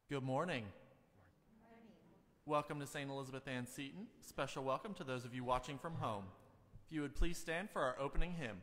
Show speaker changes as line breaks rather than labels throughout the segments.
Good morning. Welcome to St. Elizabeth Ann Seton. Special welcome to those of you watching from home. If you would please stand for our opening hymn.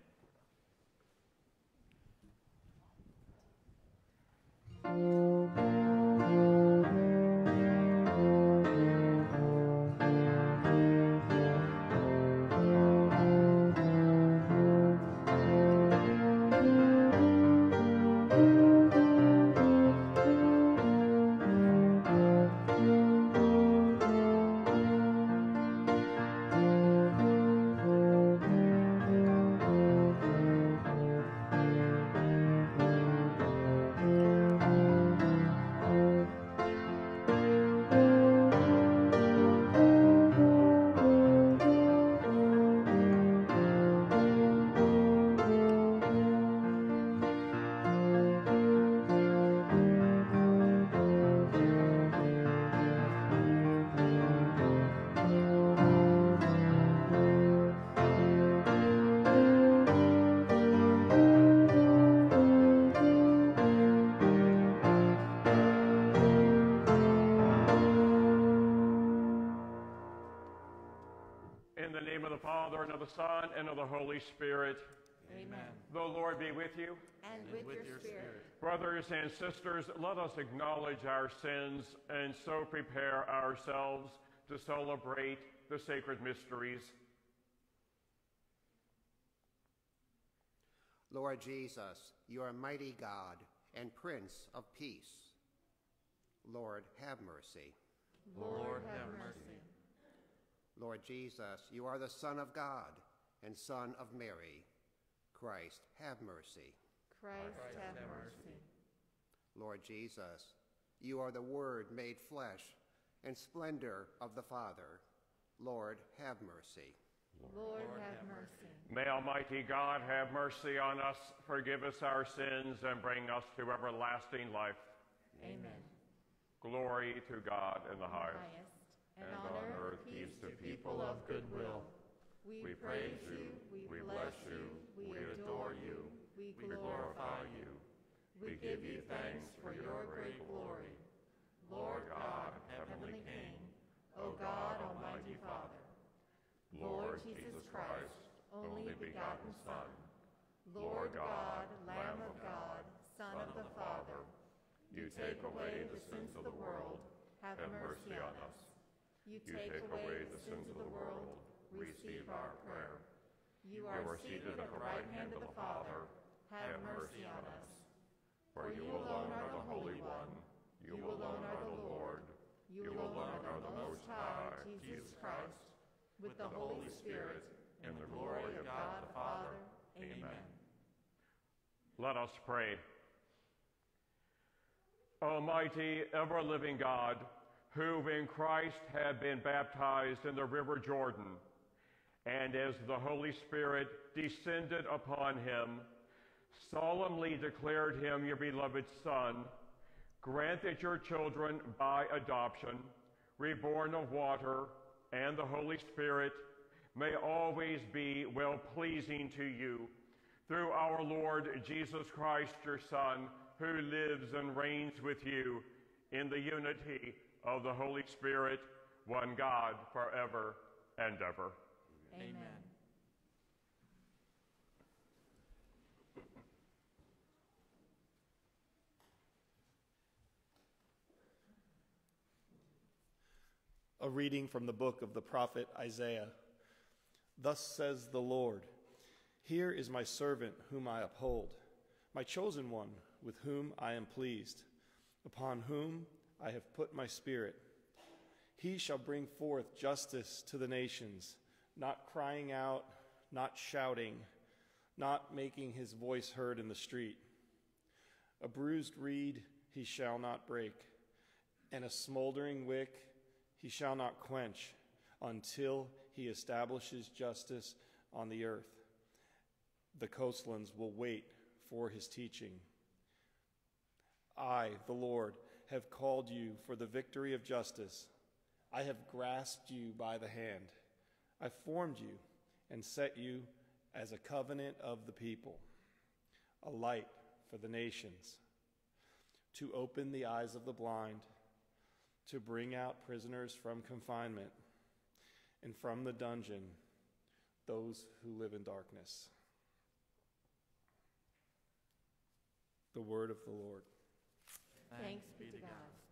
In the name of the Father, and of the Son, and of the Holy Spirit.
Amen.
The Lord be with you.
And with your spirit.
Brothers and sisters, let us acknowledge our sins and so prepare ourselves to celebrate the sacred mysteries.
Lord Jesus, you are mighty God and Prince of Peace. Lord, have mercy.
Lord, have mercy.
Lord Jesus, you are the Son of God and Son of Mary. Christ, have mercy.
Christ have mercy.
Lord Jesus, you are the Word made flesh and splendor of the Father. Lord, have mercy.
Lord have mercy.
May Almighty God have mercy on us, forgive us our sins, and bring us to everlasting life.
Amen.
Glory to God in the highest.
And on earth peace to people of good will. We praise you, we bless you, we adore you, we glorify you. We give you thanks for your great glory. Lord God, heavenly King, O God, almighty Father. Lord Jesus Christ, only begotten Son. Lord God, Lamb of God, Son of the Father. You take away the sins of the world, have mercy on us. You take away the sins of the world, receive our prayer. You are seated at the right hand of the Father, have mercy on us. For you alone are the Holy One, you alone are the Lord, you alone are the Most High, Jesus Christ, with the Holy Spirit, in the glory of God the Father. Amen.
Let us pray. Almighty, ever-living God, who in Christ have been baptized in the river Jordan, and as the Holy Spirit descended upon him, solemnly declared him your beloved Son, grant that your children by adoption, reborn of water and the Holy Spirit, may always be well-pleasing to you, through our Lord Jesus Christ, your Son, who lives and reigns with you in the unity of the Holy Spirit, one God, forever and ever.
Amen.
A reading from the book of the prophet Isaiah. Thus says the Lord, here is my servant whom I uphold, my chosen one with whom I am pleased, upon whom I have put my spirit. He shall bring forth justice to the nations, not crying out, not shouting, not making his voice heard in the street. A bruised reed he shall not break, and a smoldering wick he shall not quench, until he establishes justice on the earth. The coastlands will wait for his teaching. I, the Lord, have called you for the victory of justice. I have grasped you by the hand. I formed you and set you as a covenant of the people, a light for the nations, to open the eyes of the blind, to bring out prisoners from confinement, and from the dungeon those who live in darkness. The word of the Lord.
Thanks be to God.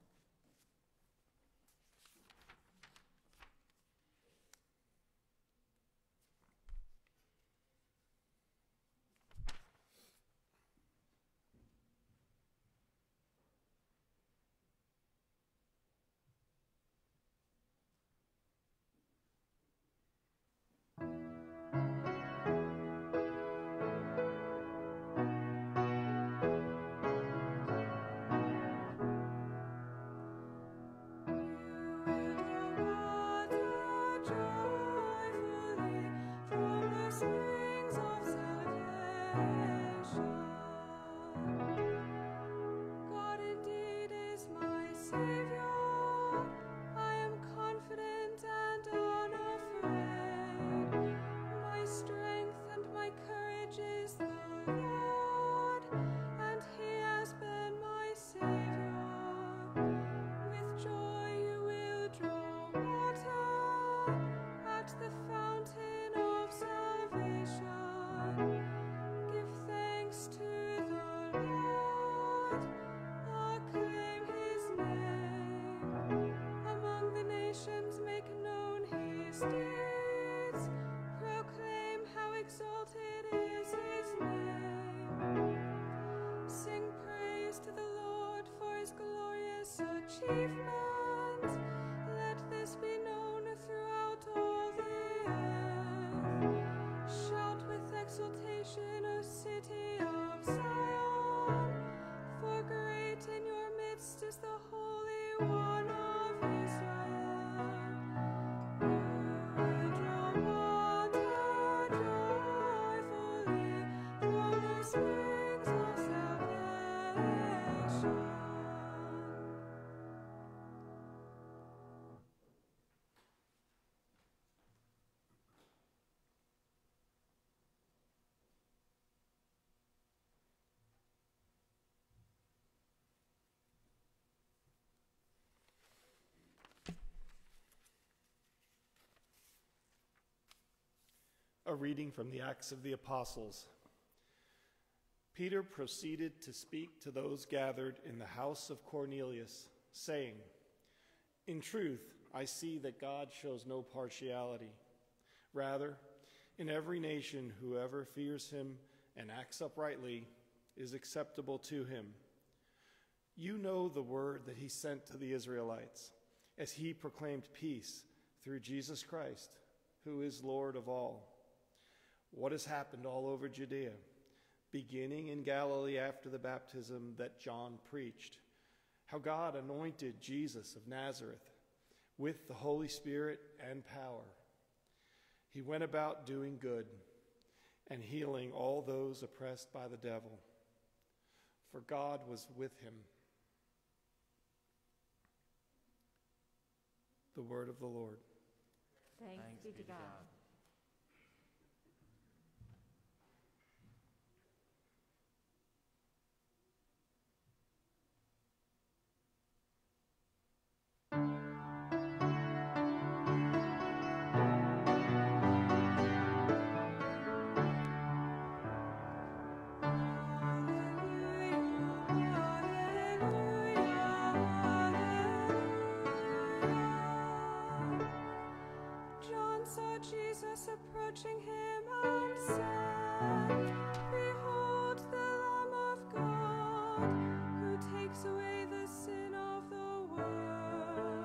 A reading from the Acts of the Apostles. Peter proceeded to speak to those gathered in the house of Cornelius, saying, "In truth, I see that God shows no partiality. Rather, in every nation, whoever fears him and acts uprightly is acceptable to him. You know the word that he sent to the Israelites, as he proclaimed peace through Jesus Christ, who is Lord of all. What has happened all over Judea, beginning in Galilee after the baptism that John preached, how God anointed Jesus of Nazareth with the Holy Spirit and power. He went about doing good and healing all those oppressed by the devil, for God was with him." The word of the Lord.
Thanks be to God.
Approaching him and said, "Behold the Lamb of God, who takes away the sin of the world."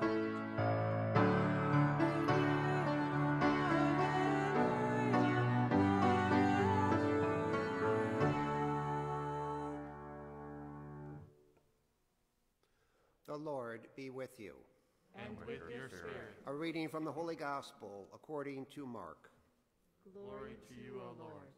The Lord be with you.
And with your spirit.
A reading from the Holy Gospel according to Mark.
Glory to you, O Lord.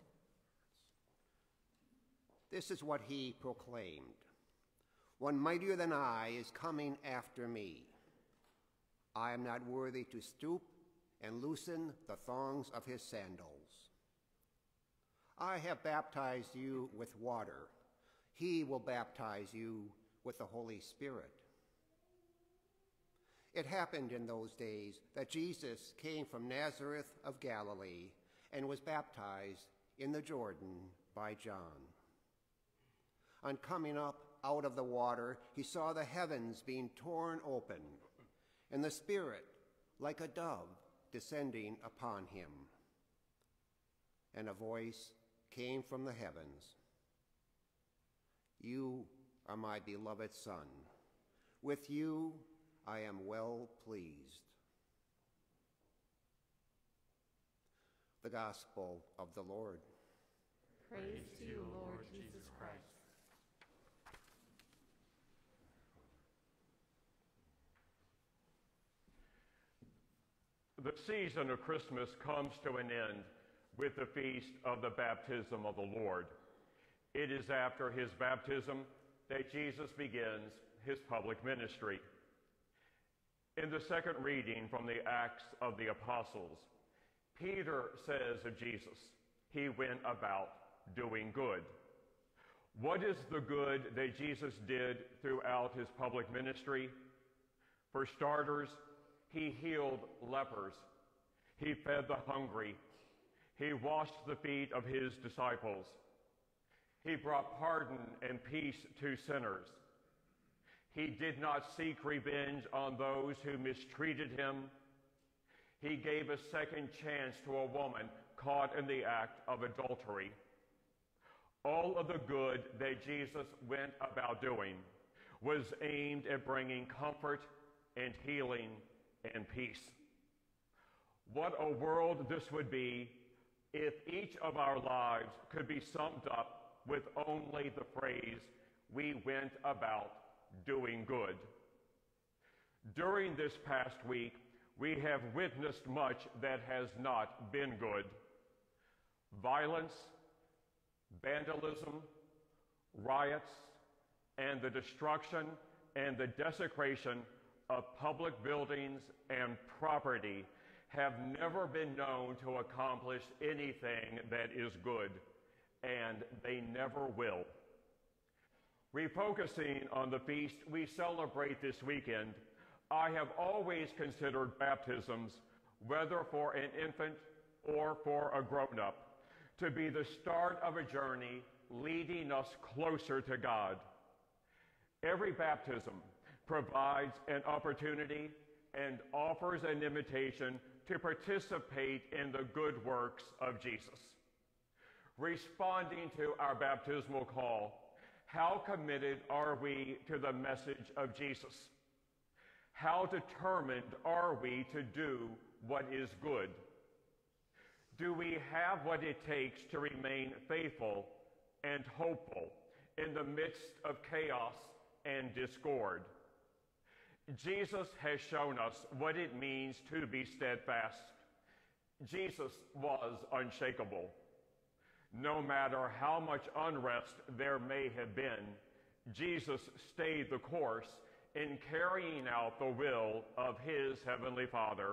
This is what he proclaimed. "One mightier than I is coming after me. I am not worthy to stoop and loosen the thongs of his sandals. I have baptized you with water. He will baptize you with the Holy Spirit. It happened in those days that Jesus came from Nazareth of Galilee and was baptized in the Jordan by John. On coming up out of the water, he saw the heavens being torn open, and the Spirit, like a dove, descending upon him. And a voice came from the heavens. You are my beloved Son. With you I am well pleased. The Gospel of the Lord.
Praise to you, Lord Jesus Christ.
The season of Christmas comes to an end with the feast of the baptism of the Lord. It is after his baptism that Jesus begins his public ministry. In the second reading from the Acts of the Apostles, Peter says of Jesus, he went about doing good. What is the good that Jesus did throughout his public ministry? For starters, he healed lepers. He fed the hungry. He washed the feet of his disciples. He brought pardon and peace to sinners. He did not seek revenge on those who mistreated him. He gave a second chance to a woman caught in the act of adultery. All of the good that Jesus went about doing was aimed at bringing comfort and healing and peace. What a world this would be if each of our lives could be summed up with only the phrase, we went about doing good. During this past week, we have witnessed much that has not been good. Violence, vandalism, riots, and the destruction and the desecration of public buildings and property have never been known to accomplish anything that is good, and they never will. Refocusing on the feast we celebrate this weekend, I have always considered baptisms, whether for an infant or for a grown-up, to be the start of a journey leading us closer to God. Every baptism provides an opportunity and offers an invitation to participate in the good works of Jesus. Responding to our baptismal call, how committed are we to the message of Jesus? How determined are we to do what is good? Do we have what it takes to remain faithful and hopeful in the midst of chaos and discord? Jesus has shown us what it means to be steadfast. Jesus was unshakable. No matter how much unrest there may have been, Jesus stayed the course in carrying out the will of his heavenly Father.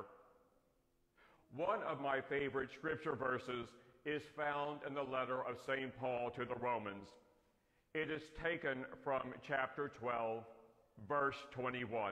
One of my favorite scripture verses is found in the letter of St. Paul to the Romans. It is taken from chapter 12, verse 21.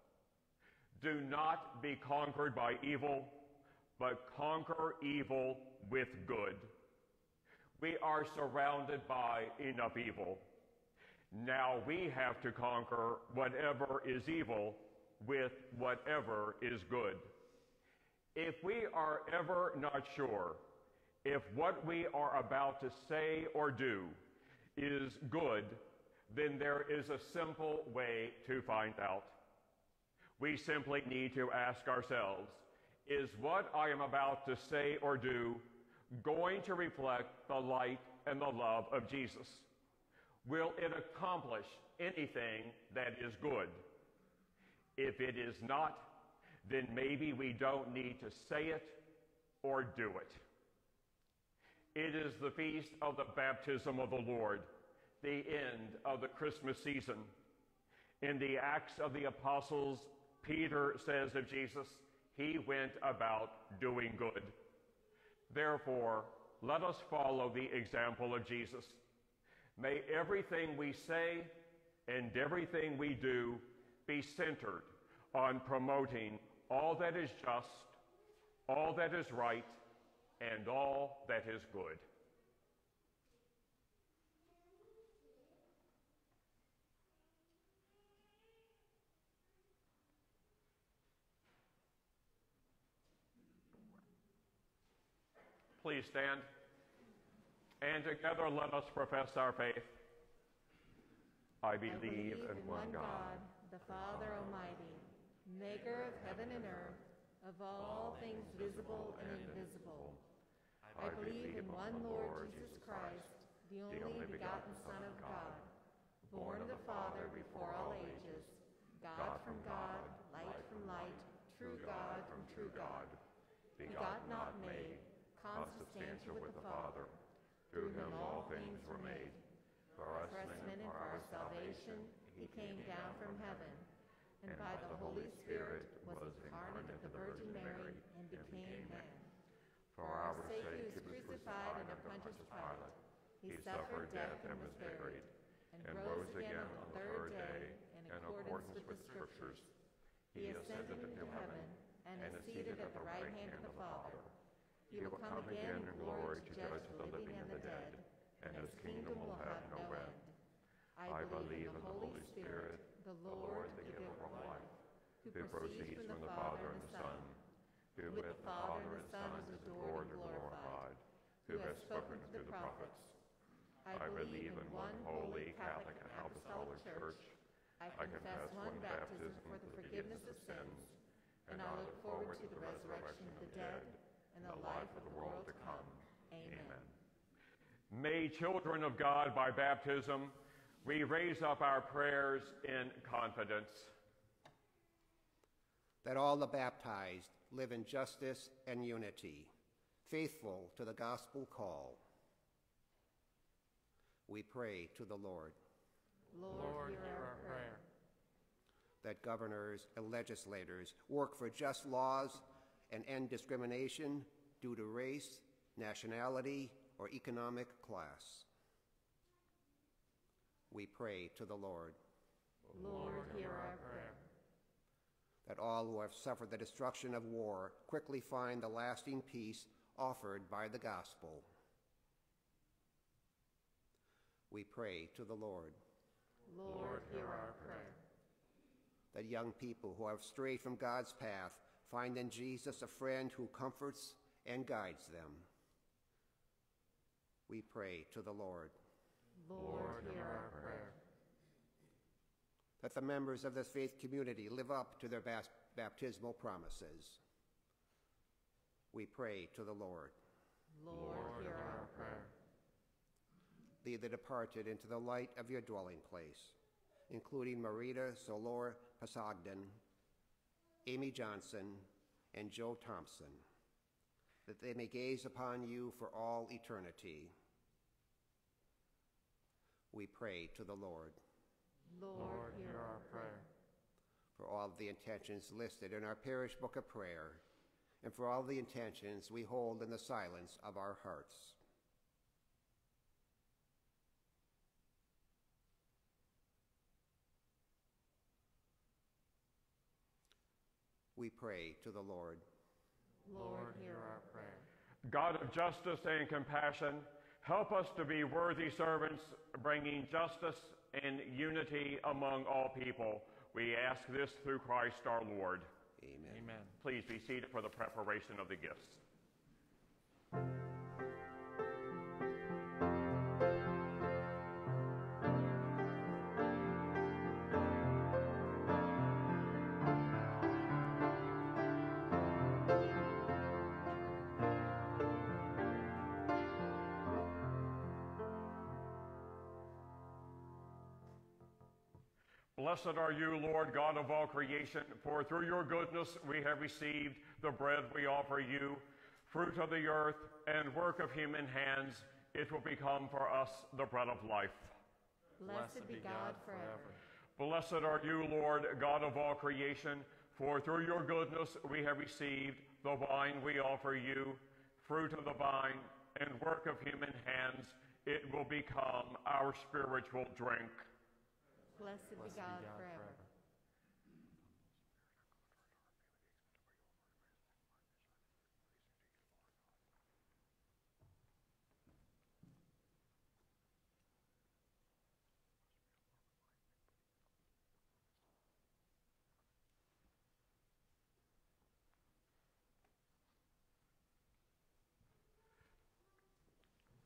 Do not be conquered by evil, but conquer evil with good. We are surrounded by enough evil. Now we have to conquer whatever is evil with whatever is good. If we are ever not sure if what we are about to say or do is good, then there is a simple way to find out. We simply need to ask ourselves, is what I am about to say or do going to reflect the light and the love of Jesus? Will it accomplish anything that is good? If it is not, then maybe we don't need to say it or do it. It is the feast of the baptism of the Lord, the end of the Christmas season. In the Acts of the Apostles, Peter says of Jesus, he went about doing good. Therefore, let us follow the example of Jesus. May everything we say and everything we do be centered on promoting all that is just, all that is right, and all that is good. Please stand. And together let us profess our faith. I believe in one God,
the Father Almighty, maker of heaven and earth, of all things visible and invisible. I believe in one Lord Jesus Christ, the only begotten Son of God, born of the Father before all ages, God from God, light from light, true God from true God, begotten not made, consubstantial with the Father, through whom all things were made. For us men and for our salvation, he came down from heaven, and by the Holy Spirit was incarnate of the Virgin Mary and became man. For our sake he was crucified under Pontius Pilate. He suffered death and was buried, and rose again on the third day in accordance with the Scriptures. He ascended into heaven and is seated at the right hand of the Father. He will come again in glory to judge the living and the dead, and his kingdom will have no end. I believe in the Holy Spirit, the Lord, the giver of life, who proceeds from the Father and the Son, who with the Father and the Son is adored and glorified, who has spoken through the prophets. I believe in one holy, Catholic, and Apostolic Church. I confess one baptism for the forgiveness of sins, and I look forward to the resurrection of the dead and the life of the world to come. Amen.
May children of God, by baptism, we raise up our prayers in confidence.
That all the baptized live in justice and unity, faithful to the gospel call. We pray to the Lord.
Lord, hear our prayer.
That governors and legislators work for just laws and end discrimination due to race, nationality, or economic class. We pray to the Lord.
Lord, hear our prayer.
That all who have suffered the destruction of war quickly find the lasting peace offered by the gospel. We pray to the Lord.
Lord, hear our prayer.
That young people who have strayed from God's path find in Jesus a friend who comforts and guides them. We pray to the Lord.
Lord, hear our prayer.
That the members of this faith community live up to their baptismal promises. We pray to the Lord.
Lord, hear our prayer.
Lead the departed into the light of your dwelling place, including Marita Solor Pasagdan, Amy Johnson, and Joe Thompson, that they may gaze upon you for all eternity. We pray to the Lord.
Lord, hear our prayer.
For all of the intentions listed in our parish book of prayer, and for all the intentions we hold in the silence of our hearts. We pray to the Lord.
Lord, hear our prayer.
God of justice and compassion, help us to be worthy servants, bringing justice and unity among all people. We ask this through Christ our Lord.
Amen.
Amen.
Please be seated for the preparation of the gifts. Blessed are you, Lord God of all creation, for through your goodness we have received the bread we offer you, fruit of the earth and work of human hands. It will become for us the bread of life.
Blessed be God forever.
Blessed are you, Lord God of all creation, for through your goodness we have received the wine we offer you, fruit of the vine and work of human hands. It will become our spiritual drink.
Blessed be God forever.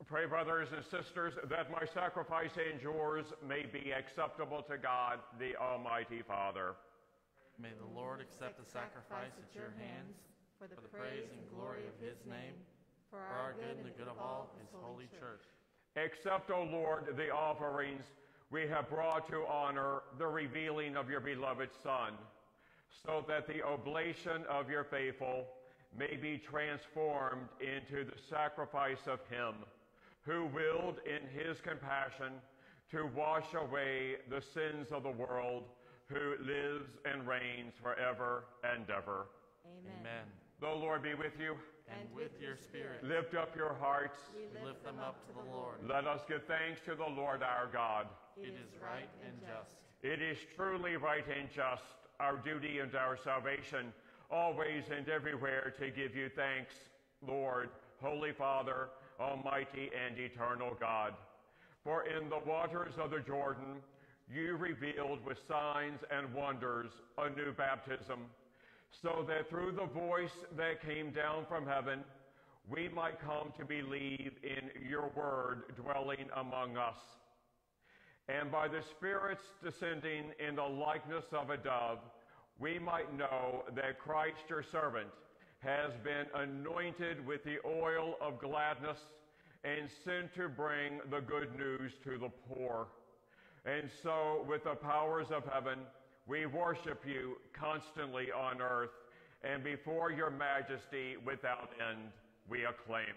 Pray, brothers and sisters, that my sacrifice and yours may be acceptable to God, the Almighty Father.
May the Lord accept the sacrifice at your hands for the praise and glory of his name, for our good and the good of all his holy church.
Accept, O Lord, the offerings we have brought to honor the revealing of your beloved Son, so that the oblation of your faithful may be transformed into the sacrifice of him who willed in his compassion to wash away the sins of the world, who lives and reigns forever and ever.
Amen.
The Lord be with you.
And with your spirit.
Lift up your hearts.
We lift them up to the Lord.
Let us give thanks to the Lord our God.
It is right and just.
It is truly right and just, our duty and our salvation, always and everywhere to give you thanks, Lord, Holy Father, Almighty and eternal God. For in the waters of the Jordan, you revealed with signs and wonders a new baptism, so that through the voice that came down from heaven, we might come to believe in your word dwelling among us. And by the Spirit's descending in the likeness of a dove, we might know that Christ your servant has been anointed with the oil of gladness and sent to bring the good news to the poor. And so, with the powers of heaven, we worship you constantly on earth, and before your majesty without end, we acclaim.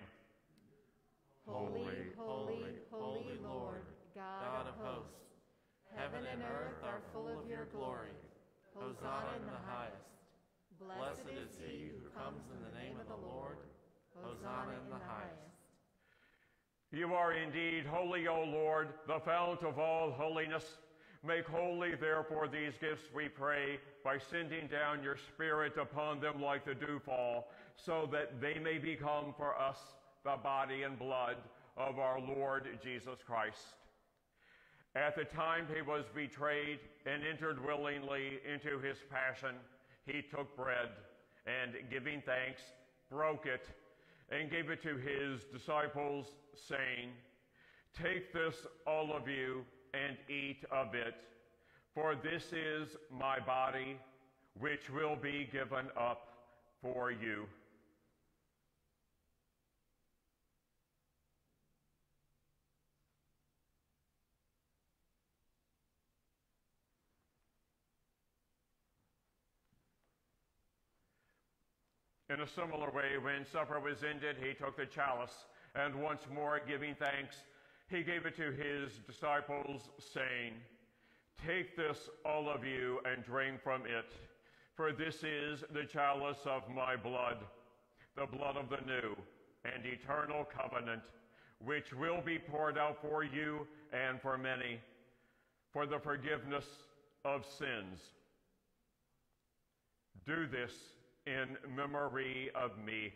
Holy, holy, holy Lord, God of hosts. Heaven and earth are full of your glory. Hosanna in the highest. Blessed is he who comes in the name of the Lord. Hosanna in the highest.
You are indeed holy, O Lord, the fount of all holiness. Make holy, therefore, these gifts, we pray, by sending down your Spirit upon them like the dewfall, so that they may become for us the body and blood of our Lord Jesus Christ. At the time he was betrayed and entered willingly into his passion, he took bread and, giving thanks, broke it and gave it to his disciples, saying, "Take this, all of you, and eat of it, for this is my body, which will be given up for you." In a similar way, when supper was ended, he took the chalice, and once more giving thanks, he gave it to his disciples, saying, "Take this, all of you, and drink from it, for this is the chalice of my blood, the blood of the new and eternal covenant, which will be poured out for you and for many, for the forgiveness of sins. Do this in memory of me."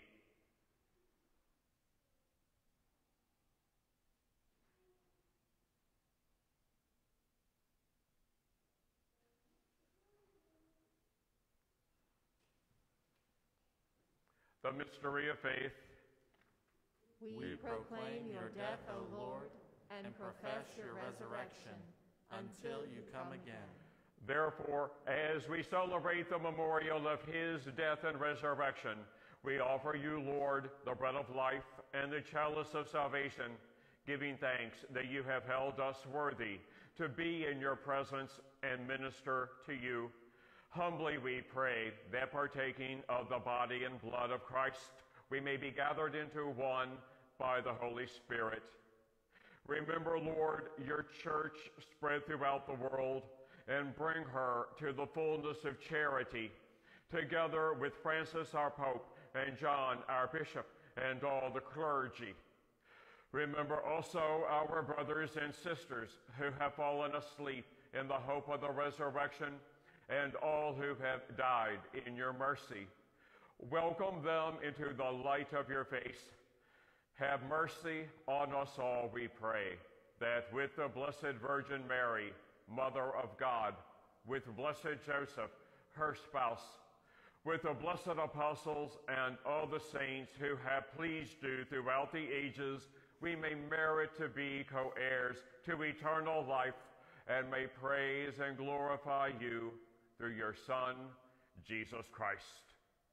The mystery of faith.
We proclaim your death, O Lord, and profess your resurrection until you come again.
Therefore, as we celebrate the memorial of his death and resurrection, we offer you, Lord, the bread of life and the chalice of salvation, giving thanks that you have held us worthy to be in your presence and minister to you. Humbly we pray that, partaking of the body and blood of Christ, we may be gathered into one by the Holy Spirit. Remember, Lord, your church spread throughout the world, and bring her to the fullness of charity, together with Francis our Pope and John our Bishop and all the clergy. Remember also our brothers and sisters who have fallen asleep in the hope of the resurrection, and all who have died in your mercy. Welcome them into the light of your face. Have mercy on us all, we pray, that with the Blessed Virgin Mary, Mother of God, with Blessed Joseph, her spouse, with the blessed apostles and all the saints who have pleased you throughout the ages, we may merit to be co-heirs to eternal life, and may praise and glorify you through your Son, Jesus Christ.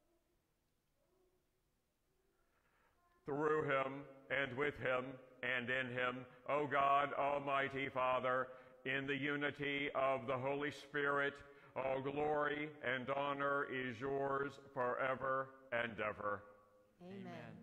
Through him, and with him, and in him, O God, Almighty Father, in the unity of the Holy Spirit, all glory and honor is yours forever and ever.
Amen.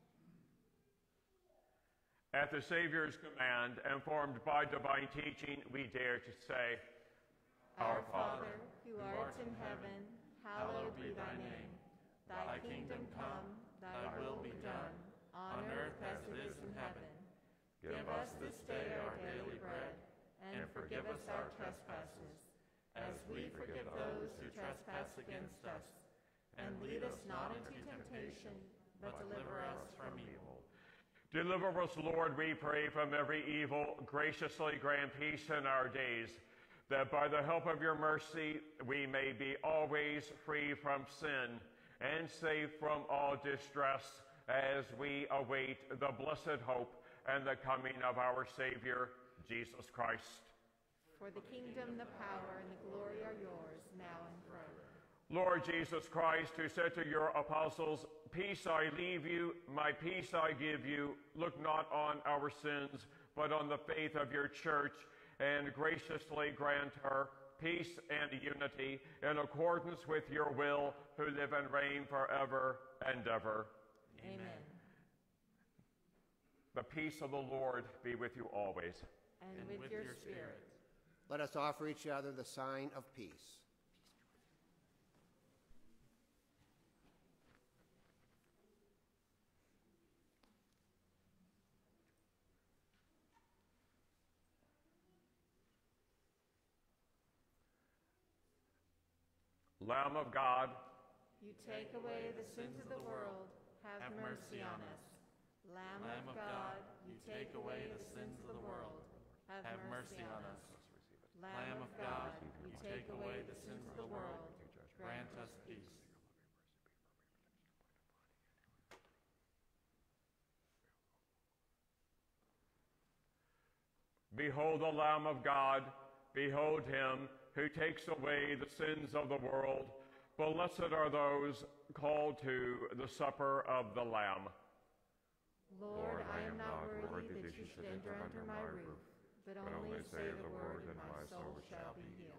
At the Savior's command, and formed by divine teaching, we dare to say,
Our Father, who art in heaven, hallowed be thy name. Thy kingdom come, thy will be done, on earth as it is in heaven. Give us this day our daily bread, and forgive us our trespasses, as we forgive those who trespass against us. And lead us not into temptation, but deliver us from evil.
Deliver us, Lord, we pray, from every evil. Graciously grant peace in our days, that by the help of your mercy we may be always free from sin and safe from all distress, as we await the blessed hope and the coming of our Savior, Jesus Christ.
For the kingdom, the power, and the glory are yours, now and forever.
Lord Jesus Christ, who said to your apostles, "Peace I leave you, my peace I give you," look not on our sins, but on the faith of your church, and graciously grant her peace and unity in accordance with your will, who live and reign forever and ever.
Amen.
The peace of the Lord be with you always.
And with your spirit.
Let us offer each other the sign of peace.
Lamb of God,
You take away the sins of the world, have mercy on us. Lamb of God, you take away the sins of the world, have mercy on us. Lamb of God, you take away the sins of the world, grant us peace.
behold the Lamb of God, behold him who takes away the sins of the world. Blessed are those called to the supper of the Lamb.
Lord, I am not worthy that you should enter under my roof, but only say the word and my soul shall be healed.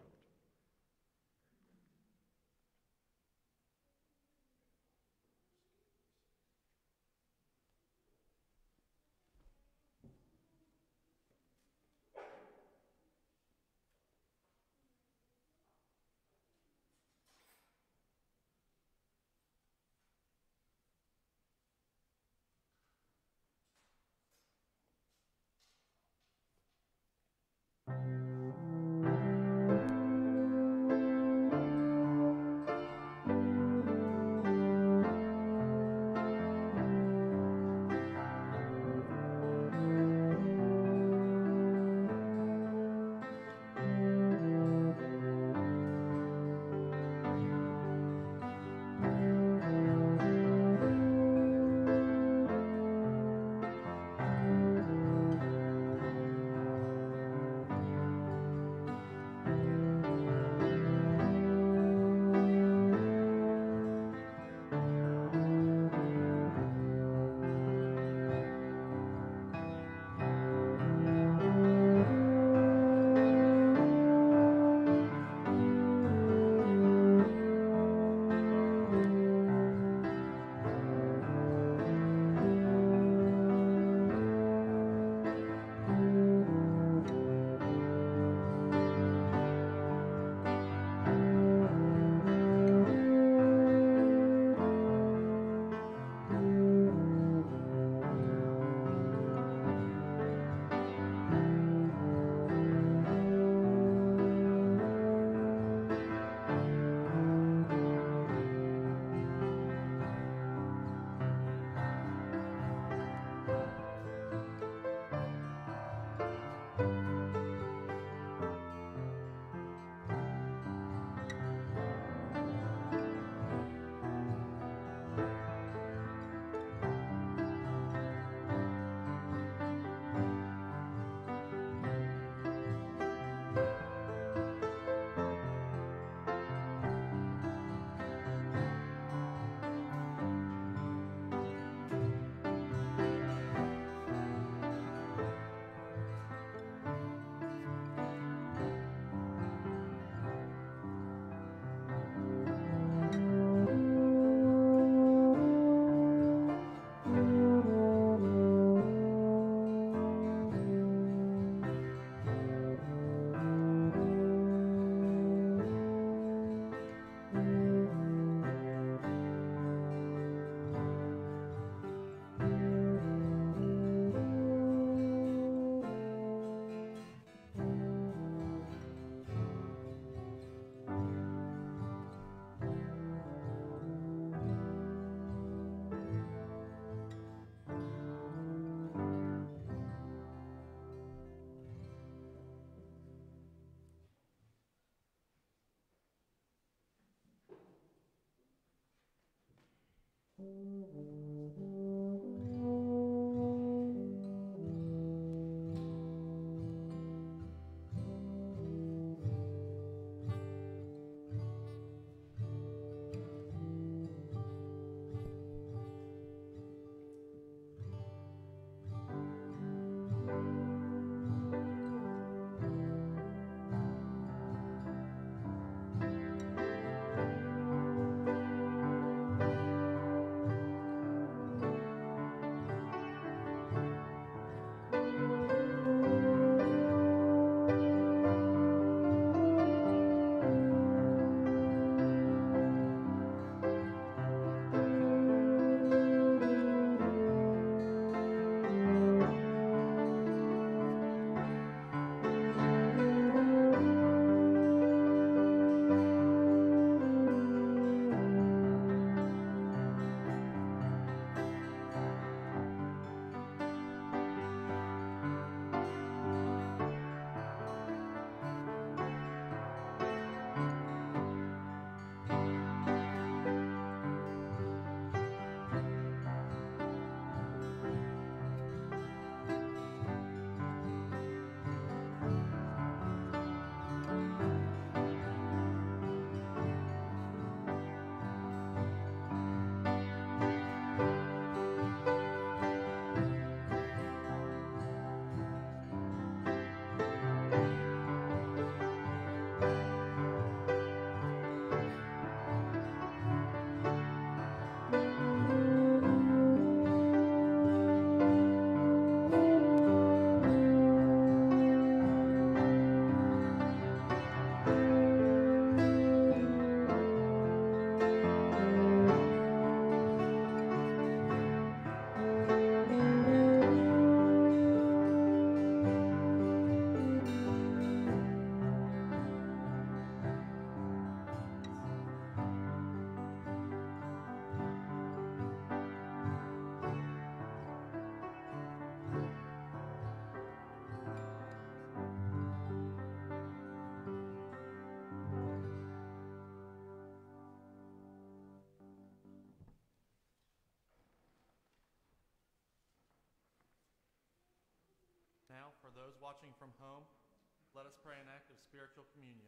Now, for those watching from home, let us pray an act of spiritual communion.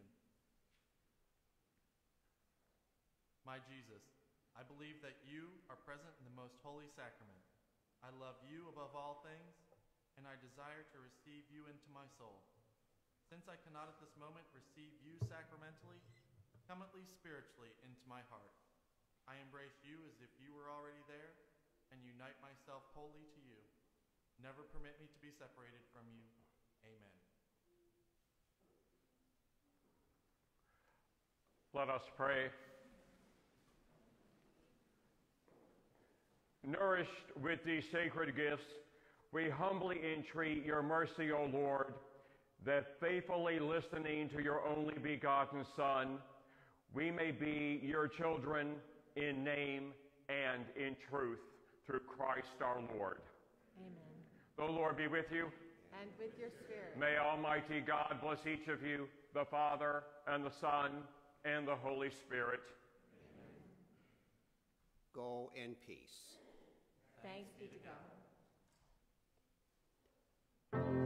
My Jesus, I believe that you are present in the most holy sacrament. I love you above all things, and I desire to receive you into my soul. Since I cannot at this moment receive you sacramentally, come at least spiritually into my heart. I embrace you as if you were already there, and unite myself wholly to you. Never permit me to be separated from you. Amen.
Let us pray. Nourished with these sacred gifts, we humbly entreat your mercy, O Lord, that faithfully listening to your only begotten Son, we may be your children in name and in truth, through Christ our Lord.
Amen.
The Lord be with you.
And with your spirit.
May Almighty God bless each of you, the Father, and the Son, and the Holy Spirit.
Go in peace.
Thanks be to God.